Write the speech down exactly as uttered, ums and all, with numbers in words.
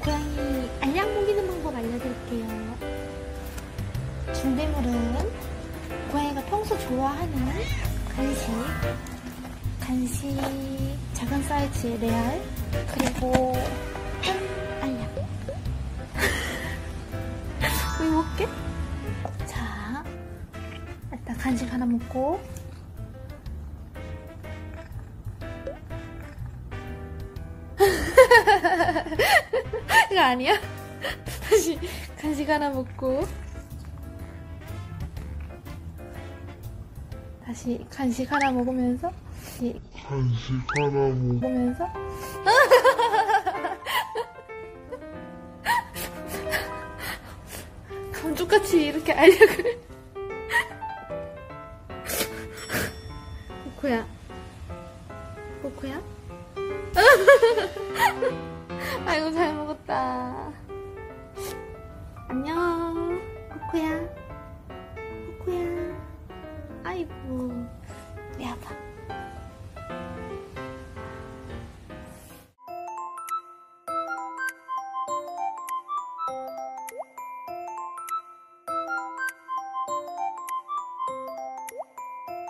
고양이 알약 먹이는 방법 알려드릴게요. 준비물은 고양이가 평소 좋아하는 간식, 간식 작은 사이즈의 레알, 그리고 알약. 우유 먹게? 자, 일단 간식 하나 먹고, 이거 아니야? 다시 간식 하나 먹고, 다시 간식 하나 먹으면서, 다시 간식 하나 먹으면서, 감쪽같이 이렇게 알약을. 코코야, 코코야? 아이고 잘 먹었다. 안녕.